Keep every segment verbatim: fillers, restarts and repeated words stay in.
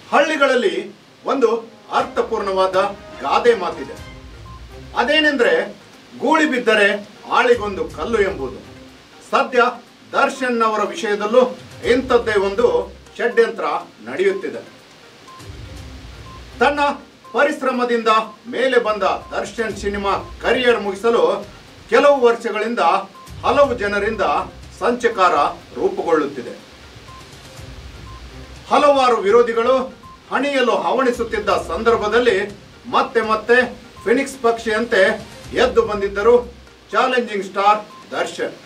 ಹಳ್ಳಿಗಳಲ್ಲಿ ಒಂದು ಅರ್ಥಪೂರ್ಣವಾದ ಗಾದೆ ಮಾತಿದೆ. ಅದೇನೆಂದ್ರೆ, ಗೂಳಿ ಬಿದ್ದರೆ ಆಳಿಗೊಂದು ಕಲ್ಲು ಎಂಬುದು. ಸದ್ಯ ದರ್ಶನ್ ಅವರ ವಿಷಯದಲ್ಲೂ ಇಂಥದ್ದೇ ಒಂದು ಷಡ್ಯಂತ್ರ ನಡೆಯುತ್ತಿದೆ. ತನ್ನ ಪರಿಶ್ರಮದಿಂದ ಮೇಲೆ ಬಂದ ದರ್ಶನ್ ಸಿನಿಮಾ ಕರಿಯರ್ ಮುಗಿಸಲು ಕೆಲವು ವರ್ಷಗಳಿಂದ ಹಲವು ಜನರಿಂದ ಸಂಚಕಾರ ರೂಪುಗೊಳ್ಳುತ್ತಿದೆ. ಹಲವಾರು ವಿರೋಧಿಗಳು ಹಣಿಯಲು ಹವಣಿಸುತ್ತಿದ್ದ ಸಂದರ್ಭದಲ್ಲಿ ಮತ್ತೆ ಮತ್ತೆ ಫಿನಿಕ್ಸ್ ಪಕ್ಷಿಯಂತೆ ಎದ್ದು ಬಂದಿದ್ದರು ಚಾಲೆಂಜಿಂಗ್ ಸ್ಟಾರ್ ದರ್ಶನ್.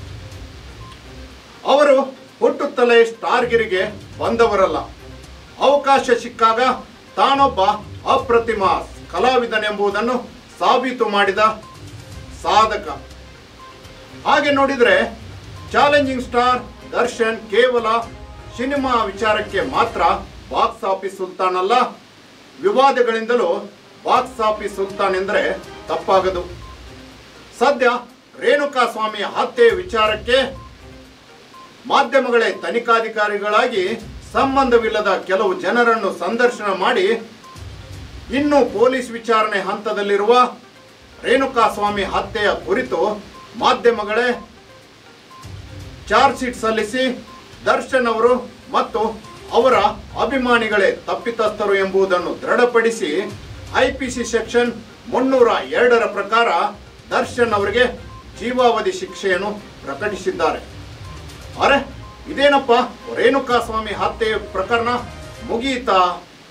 ಅವರು ಹುಟ್ಟುತ್ತಲೇ ಸ್ಟಾರ್ಗಿರಿಗೆ ಬಂದವರಲ್ಲ. ಅವಕಾಶ ಸಿಕ್ಕಾಗ ತಾನೊಬ್ಬ ಅಪ್ರತಿಮ ಕಲಾವಿದನೆಂಬುದನ್ನು ಸಾಬೀತು ಮಾಡಿದ ಸಾಧಕ. ಹಾಗೆ ನೋಡಿದರೆ ಚಾಲೆಂಜಿಂಗ್ ಸ್ಟಾರ್ ದರ್ಶನ್ ಕೇವಲ ಸಿನಿಮಾ ವಿಚಾರಕ್ಕೆ ಮಾತ್ರ ಬಾಕ್ಸ್ ಆಫೀಸ್ ಸುಲ್ತಾನ್ ಅಲ್ಲ, ವಿವಾದಗಳಿಂದಲೂ ಬಾಕ್ಸ್ ಆಫೀಸ್ ಸುಲ್ತಾನ್ ಎಂದರೆ ತಪ್ಪಾಗದು. ಸದ್ಯ ರೇಣುಕಾ ಸ್ವಾಮಿ ಹತ್ಯೆ ವಿಚಾರಕ್ಕೆ ಮಾಧ್ಯಮಗಳೇ ತನಿಖಾಧಿಕಾರಿಗಳಾಗಿ ಸಂಬಂಧವಿಲ್ಲದ ಕೆಲವು ಜನರನ್ನು ಸಂದರ್ಶನ ಮಾಡಿ ಇನ್ನು ಪೊಲೀಸ್ ವಿಚಾರಣೆ ಹಂತದಲ್ಲಿರುವ ರೇಣುಕಾ ಸ್ವಾಮಿ ಹತ್ಯೆಯ ಕುರಿತು ಮಾಧ್ಯಮಗಳೇ ಚಾರ್ಜ್ ಶೀಟ್ ಸಲ್ಲಿಸಿ ದರ್ಶನ್ ಅವರು ಮತ್ತು ಅವರ ಅಭಿಮಾನಿಗಳೇ ತಪ್ಪಿತಸ್ಥರು ಎಂಬುದನ್ನು ದೃಢಪಡಿಸಿ ಐಪಿಸಿ ಸೆಕ್ಷನ್ ಮುನ್ನೂರ ಎರಡರ ಪ್ರಕಾರ ದರ್ಶನ್ ಅವರಿಗೆ ಜೀವಾವಧಿ ಶಿಕ್ಷೆಯನ್ನು ಪ್ರಕಟಿಸಿದ್ದಾರೆ. ಅರೆ, ಇದೇನಪ್ಪ, ರೇಣುಕಾ ಸ್ವಾಮಿ ಹತ್ಯೆ ಪ್ರಕರಣ ಮುಗಿಯಿತಾ?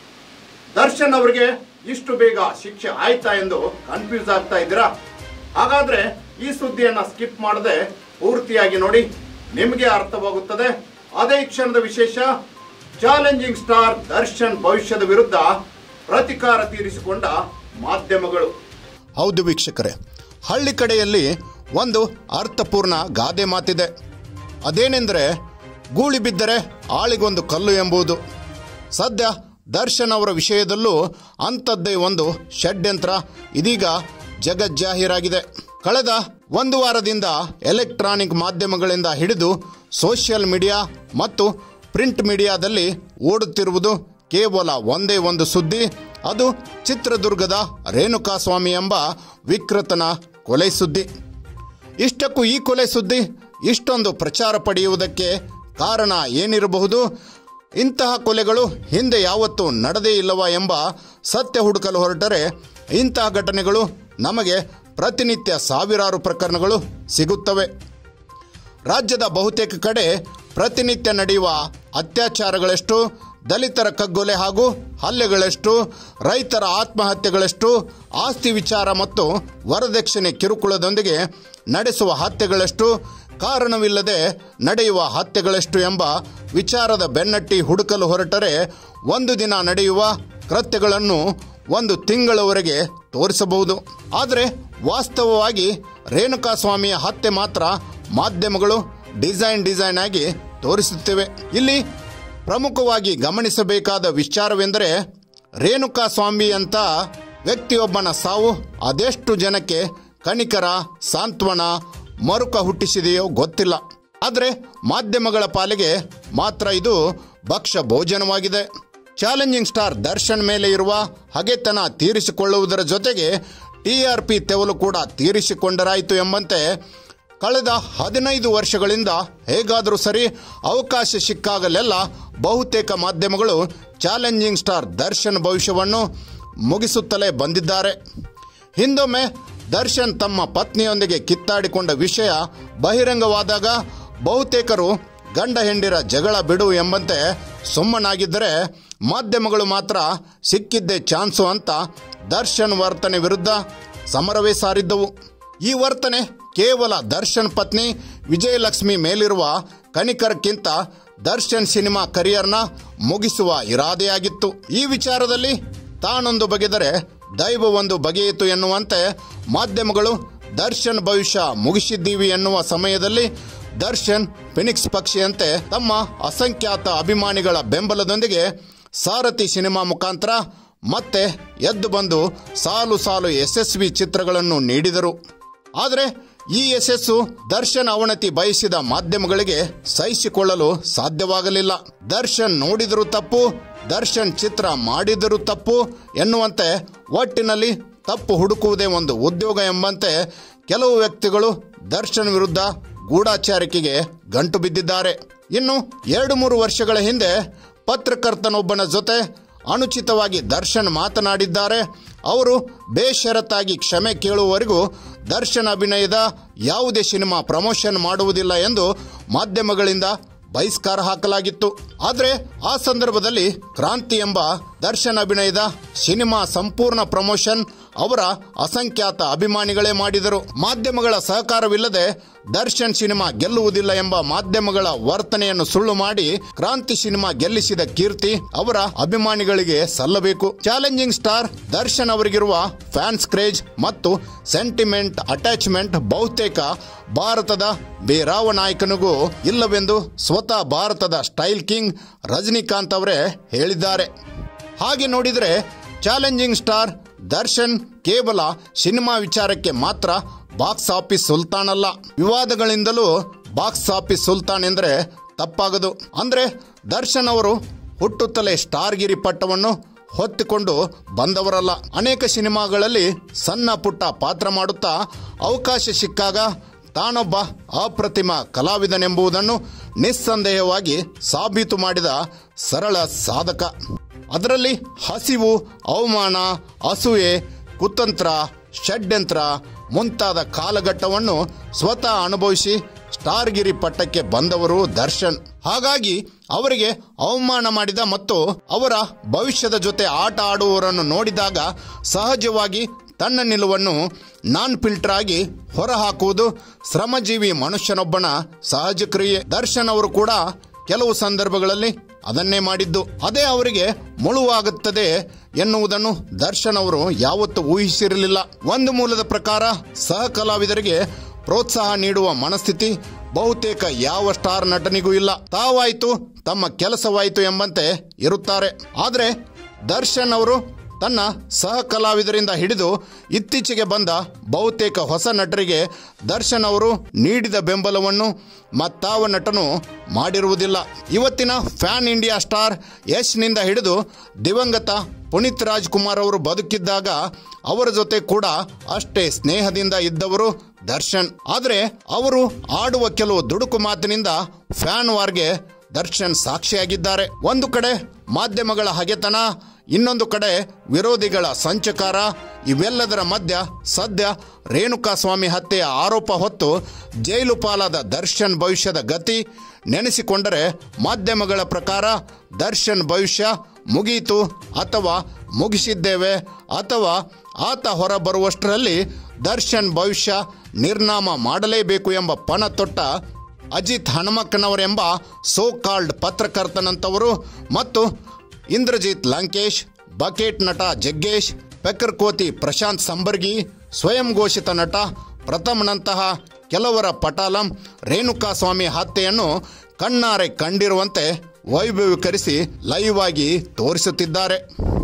ದರ್ಶನ್ ಅವರಿಗೆ ಇಷ್ಟು ಬೇಗ ಶಿಕ್ಷೆ ಆಯ್ತಾ ಎಂದು ಕನ್ಫ್ಯೂಸ್ ಆಗ್ತಾ ಇದ್ದೀರಾ? ಹಾಗಾದ್ರೆ ಈ ಸುದ್ದಿಯನ್ನ ಸ್ಕಿಪ್ ಮಾಡದೆ ಪೂರ್ತಿಯಾಗಿ ನೋಡಿ, ನಿಮಗೆ ಅರ್ಥವಾಗುತ್ತದೆ. ಅದೇ ಕ್ಷಣದ ವಿಶೇಷ, ಚಾಲೆಂಜಿಂಗ್ ಸ್ಟಾರ್ ದರ್ಶನ್ ಭವಿಷ್ಯದ ವಿರುದ್ಧ ಪ್ರತಿಕಾರ ತೀರಿಸಿಕೊಂಡ ಮಾಧ್ಯಮಗಳು. ಹೌದು ವೀಕ್ಷಕರೇ, ಹಳ್ಳಿ ಕಡೆಯಲ್ಲಿ ಒಂದು ಅರ್ಥಪೂರ್ಣ ಗಾದೆ ಮಾತಿದೆ. ಅದೇನೆಂದರೆ, ಗೂಳಿ ಬಿದ್ದರೆ ಆಳಿಗೊಂದು ಕಲ್ಲು ಎಂಬುದು. ಸದ್ಯ ದರ್ಶನ್ ಅವರ ವಿಷಯದಲ್ಲೂ ಅಂಥದ್ದೇ ಒಂದು ಷಡ್ಯಂತ್ರ ಇದೀಗ ಜಗಜ್ಜಾಹೀರಾಗಿದೆ. ಕಳೆದ ಒಂದು ವಾರದಿಂದ ಎಲೆಕ್ಟ್ರಾನಿಕ್ ಮಾಧ್ಯಮಗಳಿಂದ ಹಿಡಿದು ಸೋಷಿಯಲ್ ಮೀಡಿಯಾ ಮತ್ತು ಪ್ರಿಂಟ್ ಮೀಡಿಯಾದಲ್ಲಿ ಓಡುತ್ತಿರುವುದು ಕೇವಲ ಒಂದೇ ಒಂದು ಸುದ್ದಿ. ಅದು ಚಿತ್ರದುರ್ಗದ ರೇಣುಕಾ ಸ್ವಾಮಿ ಎಂಬ ವಿಕೃತನ ಕೊಲೆ ಸುದ್ದಿ. ಇಷ್ಟಕ್ಕೂ ಈ ಕೊಲೆ ಸುದ್ದಿ ಇಷ್ಟೊಂದು ಪ್ರಚಾರ ಪಡೆಯುವುದಕ್ಕೆ ಕಾರಣ ಏನಿರಬಹುದು? ಇಂತಹ ಕೊಲೆಗಳು ಹಿಂದೆ ಯಾವತ್ತೂ ನಡೆದೇ ಇಲ್ಲವಾ ಎಂಬ ಸತ್ಯ ಹುಡುಕಲು ಹೊರಟರೆ ಇಂತಹ ಘಟನೆಗಳು ನಮಗೆ ಪ್ರತಿನಿತ್ಯ ಸಾವಿರಾರು ಪ್ರಕರಣಗಳು ಸಿಗುತ್ತವೆ. ರಾಜ್ಯದ ಬಹುತೇಕ ಕಡೆ ಪ್ರತಿನಿತ್ಯ ನಡೆಯುವ ಅತ್ಯಾಚಾರಗಳೆಷ್ಟು, ದಲಿತರ ಕಗ್ಗೊಲೆ ಹಾಗೂ ಹಲ್ಲೆಗಳೆಷ್ಟು, ರೈತರ ಆತ್ಮಹತ್ಯೆಗಳೆಷ್ಟು, ಆಸ್ತಿ ವಿಚಾರ ಮತ್ತು ವರದಕ್ಷಿಣೆ ಕಿರುಕುಳದೊಂದಿಗೆ ನಡೆಸುವ ಹತ್ಯೆಗಳೆಷ್ಟು, ಕಾರಣವಿಲ್ಲದೆ ನಡೆಯುವ ಹತ್ಯೆಗಳೆಷ್ಟು ಎಂಬ ವಿಚಾರದ ಬೆನ್ನಟ್ಟಿ ಹುಡುಕಲು ಹೊರಟರೆ ಒಂದು ದಿನ ನಡೆಯುವ ಕೃತ್ಯಗಳನ್ನು ಒಂದು ತಿಂಗಳವರೆಗೆ ತೋರಿಸಬಹುದು. ಆದರೆ ವಾಸ್ತವವಾಗಿ ರೇಣುಕಾ ಸ್ವಾಮಿಯ ಹತ್ಯೆ ಮಾತ್ರ ಮಾಧ್ಯಮಗಳು ಡಿಸೈನ್ ಡಿಸೈನ್ ಆಗಿ ತೋರಿಸುತ್ತಿವೆ. ಇಲ್ಲಿ ಪ್ರಮುಖವಾಗಿ ಗಮನಿಸಬೇಕಾದ ವಿಚಾರವೆಂದರೆ, ರೇಣುಕಾ ಸ್ವಾಮಿ ಅಂತ ವ್ಯಕ್ತಿಯೊಬ್ಬನ ಸಾವು ಅದೆಷ್ಟು ಜನಕ್ಕೆ ಕನಿಕರ, ಸಾಂತ್ವನ, ಮರುಕ ಹುಟ್ಟಿಸಿದೆಯೋ ಗೊತ್ತಿಲ್ಲ. ಆದರೆ ಮಾಧ್ಯಮಗಳ ಪಾಲಿಗೆ ಮಾತ್ರ ಇದು ಭಕ್ಷ್ಯ ಭೋಜನವಾಗಿದೆ. ಚಾಲೆಂಜಿಂಗ್ ಸ್ಟಾರ್ ದರ್ಶನ್ ಮೇಲೆ ಇರುವ ಹಗೆತನ ತೀರಿಸಿಕೊಳ್ಳುವುದರ ಜೊತೆಗೆ ಟಿ ಆರ್ ಪಿ ತೆವಲು ಕೂಡ ತೀರಿಸಿಕೊಂಡರಾಯಿತು ಎಂಬಂತೆ ಕಳೆದ ಹದಿನೈದು ವರ್ಷಗಳಿಂದ ಹೇಗಾದರೂ ಸರಿ ಅವಕಾಶ ಸಿಕ್ಕಾಗಲೆಲ್ಲ ಬಹುತೇಕ ಮಾಧ್ಯಮಗಳು ಚಾಲೆಂಜಿಂಗ್ ಸ್ಟಾರ್ ದರ್ಶನ್ ಭವಿಷ್ಯವನ್ನು ಮುಗಿಸುತ್ತಲೇ ಬಂದಿದ್ದಾರೆ. ಹಿಂದೊಮ್ಮೆ ದರ್ಶನ್ ತಮ್ಮ ಪತ್ನಿಯೊಂದಿಗೆ ಕಿತ್ತಾಡಿಕೊಂಡ ವಿಷಯ ಬಹಿರಂಗವಾದಾಗ ಬಹುತೇಕರು ಗಂಡ ಹೆಂಡಿರ ಜಗಳ ಬಿಡು ಎಂಬಂತೆ ಸುಮ್ಮನಾಗಿದ್ದರೆ, ಮಾಧ್ಯಮಗಳು ಮಾತ್ರ ಸಿಕ್ಕಿದ್ದೇ ಚಾನ್ಸು ಅಂತ ದರ್ಶನ್ ವರ್ತನೆ ವಿರುದ್ಧ ಸಮರವೇ ಸಾರಿದ್ದವು. ಈ ವರ್ತನೆ ಕೇವಲ ದರ್ಶನ್ ಪತ್ನಿ ವಿಜಯಲಕ್ಷ್ಮಿ ಮೇಲಿರುವ ಕನಿಕರಕ್ಕಿಂತ ದರ್ಶನ್ ಸಿನಿಮಾ ಕರಿಯರ್ನ ಮುಗಿಸುವ ಇರಾದೆಯಾಗಿತ್ತು. ಈ ವಿಚಾರದಲ್ಲಿ ತಾನೊಂದು ಬಗೆದರೆ ದೈವ ಒಂದು ಬಗೆಯಿತು ಎನ್ನುವಂತೆ ಮಾಧ್ಯಮಗಳು ದರ್ಶನ್ ಭವಿಷ್ಯ ಮುಗಿಸಿದ್ದೀವಿ ಎನ್ನುವ ಸಮಯದಲ್ಲಿ ದರ್ಶನ್ ಫಿನಿಕ್ಸ್ ಪಕ್ಷಿಯಂತೆ ತಮ್ಮ ಅಸಂಖ್ಯಾತ ಅಭಿಮಾನಿಗಳ ಬೆಂಬಲದೊಂದಿಗೆ ಸಾರಥಿ ಸಿನಿಮಾ ಮುಖಾಂತರ ಮತ್ತೆ ಎದ್ದು ಬಂದು ಸಾಲು ಸಾಲು ಯಶಸ್ವಿ ಚಿತ್ರಗಳನ್ನು ನೀಡಿದರು. ಆದರೆ ಈ ಯಶಸ್ಸು ದರ್ಶನ್ ಅವನತಿ ಬಯಸಿದ ಮಾಧ್ಯಮಗಳಿಗೆ ಸಹಿಸಿಕೊಳ್ಳಲು ಸಾಧ್ಯವಾಗಲಿಲ್ಲ. ದರ್ಶನ್ ನೋಡಿದರೂ ತಪ್ಪು, ದರ್ಶನ್ ಚಿತ್ರ ಮಾಡಿದರೂ ತಪ್ಪು ಎನ್ನುವಂತೆ ಒಟ್ಟಿನಲ್ಲಿ ತಪ್ಪು ಹುಡುಕುವುದೇ ಒಂದು ಉದ್ಯೋಗ ಎಂಬಂತೆ ಕೆಲವು ವ್ಯಕ್ತಿಗಳು ದರ್ಶನ್ ವಿರುದ್ಧ ಗೂಢಾಚಾರಿಕೆಗೆ ಗಂಟು ಬಿದ್ದಿದ್ದಾರೆ. ಇನ್ನು ಎರಡು ಮೂರು ವರ್ಷಗಳ ಹಿಂದೆ ಪತ್ರಕರ್ತನೊಬ್ಬನ ಜೊತೆ ಅನುಚಿತವಾಗಿ ದರ್ಶನ್ ಮಾತನಾಡಿದ್ದಾರೆ. ಅವರು ಬೇಷರತ್ತಾಗಿ ಕ್ಷಮೆ ಕೇಳುವವರೆಗೂ ದರ್ಶನ್ ಅಭಿನಯದ ಯಾವುದೇ ಸಿನಿಮಾ ಪ್ರಮೋಷನ್ ಮಾಡುವುದಿಲ್ಲ ಎಂದು ಮಾಧ್ಯಮಗಳಿಂದ ಬಹಿಷ್ಕಾರ ಹಾಕಲಾಗಿತ್ತು. ಆದರೆ ಆ ಸಂದರ್ಭದಲ್ಲಿ ಕ್ರಾಂತಿ ಎಂಬ ದರ್ಶನ್ ಅಭಿನಯದ ಸಿನಿಮಾ ಸಂಪೂರ್ಣ ಪ್ರಮೋಷನ್ ಅವರ ಅಸಂಖ್ಯಾತ ಅಭಿಮಾನಿಗಳೇ ಮಾಡಿದರು. ಮಾಧ್ಯಮಗಳ ಸಹಕಾರವಿಲ್ಲದೆ ದರ್ಶನ್ ಸಿನಿಮಾ ಗೆಲ್ಲುವುದಿಲ್ಲ ಎಂಬ ಮಾಧ್ಯಮಗಳ ವರ್ತನೆಯನ್ನು ಸುಳ್ಳು ಮಾಡಿ ಕ್ರಾಂತಿ ಸಿನಿಮಾ ಗೆಲ್ಲಿಸಿದ ಕೀರ್ತಿ ಅವರ ಅಭಿಮಾನಿಗಳಿಗೆ ಸಲ್ಲಬೇಕು. ಚಾಲೆಂಜಿಂಗ್ ಸ್ಟಾರ್ ದರ್ಶನ್ ಅವರಿಗಿರುವ ಫ್ಯಾನ್ಸ್ ಕ್ರೇಜ್ ಮತ್ತು ಸೆಂಟಿಮೆಂಟ್ ಅಟ್ಯಾಚ್ಮೆಂಟ್ ಬಹುತೇಕ ಭಾರತದ ಬೇರಾವ ನಾಯಕನಿಗೂ ಇಲ್ಲವೆಂದು ಸ್ವತಃ ಭಾರತದ ಸ್ಟೈಲ್ ಕಿಂಗ್ ರಜನಿಕಾಂತ್ ಅವರೇ ಹೇಳಿದ್ದಾರೆ. ಹಾಗೆ ನೋಡಿದರೆ ಚಾಲೆಂಜಿಂಗ್ ಸ್ಟಾರ್ ದರ್ಶನ್ ಕೇವಲ ಸಿನಿಮಾ ವಿಚಾರಕ್ಕೆ ಮಾತ್ರ ಬಾಕ್ಸ್ ಆಫೀಸ್ ಸುಲ್ತಾನ್ ಅಲ್ಲ. ವಿವಾದಗಳಿಂದಲೂ ಬಾಕ್ಸ್ ಆಫೀಸ್ ಸುಲ್ತಾನ್ ಎಂದರೆ ತಪ್ಪಾಗದು. ಅಂದ್ರೆ ದರ್ಶನ್ ಅವರು ಹುಟ್ಟುತ್ತಲೇ ಸ್ಟಾರ್ಗಿರಿ ಪಟ್ಟವನ್ನು ಹೊತ್ತಿಕೊಂಡು ಬಂದವರಲ್ಲ. ಅನೇಕ ಸಿನಿಮಾಗಳಲ್ಲಿ ಸಣ್ಣ ಪುಟ್ಟ ಪಾತ್ರ ಮಾಡುತ್ತಾ ಅವಕಾಶ ಸಿಕ್ಕಾಗ ತಾನೊಬ್ಬ ಅಪ್ರತಿಮ ಕಲಾವಿದನೆಂಬುದನ್ನು ನಿಸ್ಸಂದೇಹವಾಗಿ ಸಾಬೀತು ಮಾಡಿದ ಸರಳ ಸಾಧಕ. ಅದರಲ್ಲಿ ಹಸಿವು, ಅವಮಾನ, ಅಸೂಯೆ, ಕುತಂತ್ರ, ಷಡ್ಯಂತ್ರ ಮುಂತಾದ ಕಾಲಘಟ್ಟವನ್ನು ಸ್ವತಃ ಅನುಭವಿಸಿ ಸ್ಟಾರ್ಗಿರಿ ಪಟ್ಟಕ್ಕೆ ಬಂದವರು ದರ್ಶನ್. ಹಾಗಾಗಿ ಅವರಿಗೆ ಅವಮಾನ ಮಾಡಿದ ಮತ್ತು ಅವರ ಭವಿಷ್ಯದ ಜೊತೆ ಆಟ ಆಡುವವರನ್ನು ನೋಡಿದಾಗ ಸಹಜವಾಗಿ ತನ್ನ ನಿಲುವನ್ನು ನಾನ್ ಫಿಲ್ಟರ್ ಆಗಿ ಹೊರಹಾಕುವುದು ಶ್ರಮಜೀವಿ ಮನುಷ್ಯನೊಬ್ಬನ ಸಹಜ ಕ್ರಿಯೆ. ದರ್ಶನ್ ಅವರು ಕೂಡ ಕೆಲವು ಸಂದರ್ಭಗಳಲ್ಲಿ ಅದನ್ನೇ ಮಾಡಿದ್ದು. ಅದೇ ಅವರಿಗೆ ಮುಳುವಾಗುತ್ತದೆ ಎನ್ನುವುದನ್ನು ದರ್ಶನ್ ಅವರು ಯಾವತ್ತೂ ಊಹಿಸಿರಲಿಲ್ಲ. ಒಂದು ಮೂಲದ ಪ್ರಕಾರ ಸಹ ಕಲಾವಿದರಿಗೆ ಪ್ರೋತ್ಸಾಹ ನೀಡುವ ಮನಸ್ಥಿತಿ ಬಹುತೇಕ ಯಾವ ಸ್ಟಾರ್ ನಟನಿಗೂ ಇಲ್ಲ. ತಾವಾಯ್ತು ತಮ್ಮ ಕೆಲಸವಾಯಿತು ಎಂಬಂತೆ ಇರುತ್ತಾರೆ. ಆದರೆ ದರ್ಶನ್ ಅವರು ತನ್ನ ಸಹ ಕಲಾವಿದರಿಂದ ಹಿಡಿದು ಇತ್ತೀಚೆಗೆ ಬಂದ ಬಹುತೇಕ ಹೊಸ ನಟರಿಗೆ ದರ್ಶನ್ ಅವರು ನೀಡಿದ ಬೆಂಬಲವನ್ನು ಮತ್ತಾವ ನಟನು ಮಾಡಿರುವುದಿಲ್ಲ. ಇವತ್ತಿನ ಫ್ಯಾನ್ ಇಂಡಿಯಾ ಸ್ಟಾರ್ ಯಶ್ ನಿಂದ ಹಿಡಿದು ದಿವಂಗತ ಪುನೀತ್ ರಾಜ್ಕುಮಾರ್ ಅವರು ಬದುಕಿದ್ದಾಗ ಅವರ ಜೊತೆ ಕೂಡ ಅಷ್ಟೇ ಸ್ನೇಹದಿಂದ ಇದ್ದವರು ದರ್ಶನ್. ಆದರೆ ಅವರು ಆಡುವ ಕೆಲವು ದುಡುಕು ಮಾತಿನಿಂದ ಫ್ಯಾನ್ ವಾರ್ಗೆ ದರ್ಶನ್ ಸಾಕ್ಷಿಯಾಗಿದ್ದಾರೆ. ಒಂದು ಕಡೆ ಮಾಧ್ಯಮಗಳ ಹಗೆತನ, ಇನ್ನೊಂದು ಕಡೆ ವಿರೋಧಿಗಳ ಸಂಚಕಾರ. ಇವೆಲ್ಲದರ ಮಧ್ಯ ಸದ್ಯ ರೇಣುಕಾಸ್ವಾಮಿ ಹತ್ಯೆಯ ಆರೋಪ ಹೊತ್ತು ಜೈಲು ಪಾಲಾದ ದರ್ಶನ್ ಭವಿಷ್ಯದ ಗತಿ ನೆನೆಸಿಕೊಂಡರೆ ಮಾಧ್ಯಮಗಳ ಪ್ರಕಾರ ದರ್ಶನ್ ಭವಿಷ್ಯ ಮುಗಿಯಿತು ಅಥವಾ ಮುಗಿಸಿದ್ದೇವೆ ಅಥವಾ ಆತ ಹೊರ ಬರುವಷ್ಟರಲ್ಲಿ ದರ್ಶನ್ ಭವಿಷ್ಯ ನಿರ್ನಾಮ ಮಾಡಲೇಬೇಕು ಎಂಬ ಪಣ ತೊಟ್ಟ ಅಜಿತ್ ಹನುಮಕ್ಕನವರೆಂಬ ಸೋ ಕಾಲ್ಡ್ ಪತ್ರಕರ್ತನಂತವರು ಮತ್ತು ಇಂದ್ರಜಿತ್ ಲಂಕೇಶ್, ಬಕೆಟ್ ನಟ ಜಗ್ಗೇಶ್, ಪೆಕ್ಕರ್ಕೋತಿ ಪ್ರಶಾಂತ್ ಸಂಬರ್ಗಿ, ಸ್ವಯಂ ಘೋಷಿತ ನಟ ಪ್ರಥಮ್ನಂತಹ ಕೆಲವರ ಪಟಾಲಂ ರೇಣುಕಾಸ್ವಾಮಿ ಹತ್ಯೆಯನ್ನು ಕಣ್ಣಾರೆ ಕಂಡಿರುವಂತೆ ವೈಭವೀಕರಿಸಿ ಲೈವ್ ಆಗಿ ತೋರಿಸುತ್ತಿದ್ದಾರೆ.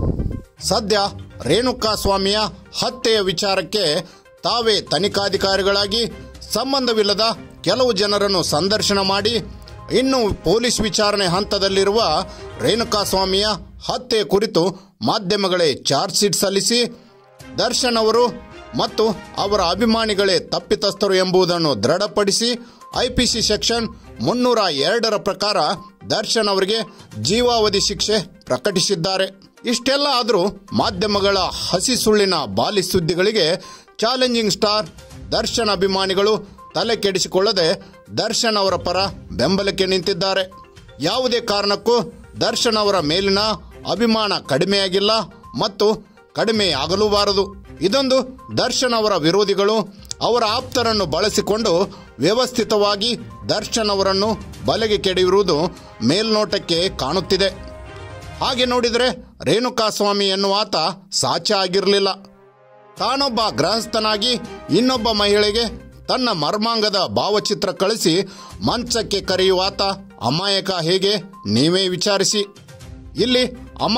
ಸದ್ಯ ರೇಣುಕಾಸ್ವಾಮಿಯ ಹತ್ಯೆಯ ವಿಚಾರಕ್ಕೆ ತಾವೇ ತನಿಖಾಧಿಕಾರಿಗಳಾಗಿ ಸಂಬಂಧವಿಲ್ಲದ ಕೆಲವು ಜನರನ್ನು ಸಂದರ್ಶನ ಮಾಡಿ ಇನ್ನು ಪೊಲೀಸ್ ವಿಚಾರಣೆ ಹಂತದಲ್ಲಿರುವ ರೇಣುಕಾಸ್ವಾಮಿಯ ಹತ್ಯೆ ಕುರಿತು ಮಾಧ್ಯಮಗಳೇ ಚಾರ್ಜ್ ಶೀಟ್ ಸಲ್ಲಿಸಿ ದರ್ಶನ್ ಅವರು ಮತ್ತು ಅವರ ಅಭಿಮಾನಿಗಳೇ ತಪ್ಪಿತಸ್ಥರು ಎಂಬುದನ್ನು ದೃಢಪಡಿಸಿ ಐಪಿಸಿ ಸೆಕ್ಷನ್ ಮುನ್ನೂರ ಎರಡರ ಪ್ರಕಾರ ದರ್ಶನ್ ಅವರಿಗೆ ಜೀವಾವಧಿ ಶಿಕ್ಷೆ ಪ್ರಕಟಿಸಿದ್ದಾರೆ. ಇಷ್ಟೆಲ್ಲ ಆದರೂ ಮಾಧ್ಯಮಗಳ ಹಸಿ ಸುಳ್ಳಿನ ಬಾಲಿ ಸುದ್ದಿಗಳಿಗೆ ಚಾಲೆಂಜಿಂಗ್ ಸ್ಟಾರ್ ದರ್ಶನ್ ಅಭಿಮಾನಿಗಳು ತಲೆ ಕೆಡಿಸಿಕೊಳ್ಳದೆ ದರ್ಶನ್ ಅವರ ಪರ ಬೆಂಬಲಕ್ಕೆ ನಿಂತಿದ್ದಾರೆ. ಯಾವುದೇ ಕಾರಣಕ್ಕೂ ದರ್ಶನ್ ಅವರ ಮೇಲಿನ ಅಭಿಮಾನ ಕಡಿಮೆಯಾಗಿಲ್ಲ ಮತ್ತು ಕಡಿಮೆಯಾಗಲೂಬಾರದು. ಇದೊಂದು ದರ್ಶನ್ ಅವರ ವಿರೋಧಿಗಳು ಅವರ ಆಪ್ತರನ್ನು ಬಳಸಿಕೊಂಡು ವ್ಯವಸ್ಥಿತವಾಗಿ ದರ್ಶನ್ ಅವರನ್ನು ಬಲೆಗೆ ಕೆಡವಿರುವುದು ಮೇಲ್ನೋಟಕ್ಕೆ ಕಾಣುತ್ತಿದೆ. ಹಾಗೆ ನೋಡಿದರೆ ರೇಣುಕಾಸ್ವಾಮಿ ಎನ್ನುವಾತ ಸಾಚ ಆಗಿರಲಿಲ್ಲ. ತಾನೊಬ್ಬ ಗೃಹಸ್ಥನಾಗಿ ಇನ್ನೊಬ್ಬ ಮಹಿಳೆಗೆ ತನ್ನ ಮರ್ಮಾಂಗದ ಭಾವಚಿತ್ರ ಕಳಿಸಿ ಮಂಚಕ್ಕೆ ಕರೆಯುವಾತ ಅಮಾಯಕ ಹೇಗೆ ನೀವೇ ವಿಚಾರಿಸಿ. ಇಲ್ಲಿ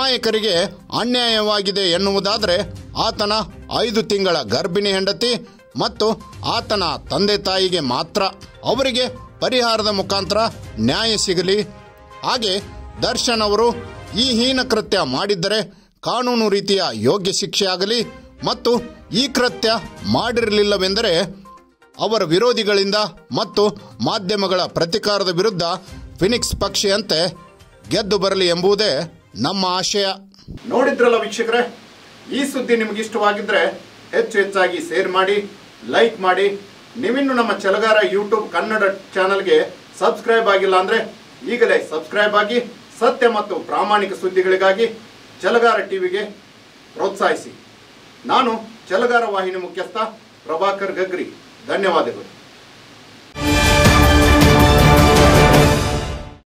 ಅಮಾಯಕರಿಗೆ ಅನ್ಯಾಯವಾಗಿದೆ ಎನ್ನುವುದಾದರೆ ಆತನ ಐದು ತಿಂಗಳ ಗರ್ಭಿಣಿ ಹೆಂಡತಿ ಮತ್ತು ಆತನ ತಂದೆ ತಾಯಿಗೆ ಮಾತ್ರ. ಅವರಿಗೆ ಪರಿಹಾರದ ಮುಖಾಂತರ ನ್ಯಾಯ ಸಿಗಲಿ. ಹಾಗೆ ದರ್ಶನ್ ಅವರು ಈ ಹೀನ ಕೃತ್ಯ ಮಾಡಿದ್ದರೆ ಕಾನೂನು ರೀತಿಯ ಯೋಗ್ಯ ಶಿಕ್ಷೆ ಆಗಲಿ ಮತ್ತು ಈ ಕೃತ್ಯ ಮಾಡಿರಲಿಲ್ಲವೆಂದರೆ ಅವರ ವಿರೋಧಿಗಳಿಂದ ಮತ್ತು ಮಾಧ್ಯಮಗಳ ಪ್ರತಿಕಾರದ ವಿರುದ್ಧ ಫಿನಿಕ್ಸ್ ಪಕ್ಷಿಯಂತೆ ಗೆದ್ದು ಬರಲಿ ಎಂಬುದೇ ನಮ್ಮ ಆಶಯ. ನೋಡಿದ್ರಲ್ಲ ವೀಕ್ಷಕರೇ, ಈ ಸುದ್ದಿ ನಿಮಗೆ ಇಷ್ಟವಾಗಿದ್ರೆ ಹೆಚ್ಚು ಹೆಚ್ಚಾಗಿ ಶೇರ್ ಮಾಡಿ, ಲೈಕ್ ಮಾಡಿ. ನೀವಿನ್ನು ನಮ್ಮ ಛಲಗಾರ ಯೂಟ್ಯೂಬ್ ಕನ್ನಡ ಚಾನಲ್ಗೆ ಸಬ್ಸ್ಕ್ರೈಬ್ ಆಗಿಲ್ಲ ಅಂದರೆ ಈಗಲೇ ಸಬ್ಸ್ಕ್ರೈಬ್ ಆಗಿ ಸತ್ಯ ಮತ್ತು ಪ್ರಾಮಾಣಿಕ ಸುದ್ದಿಗಳಿಗಾಗಿ ಛಲಗಾರ ಟಿವಿಗೆ ಪ್ರೋತ್ಸಾಹಿಸಿ. ನಾನು ಛಲಗಾರ ವಾಹಿನಿ ಮುಖ್ಯಸ್ಥ ಪ್ರಭಾಕರ್ ಗಗ್ರಿ. ಧನ್ಯವಾದಗಳು.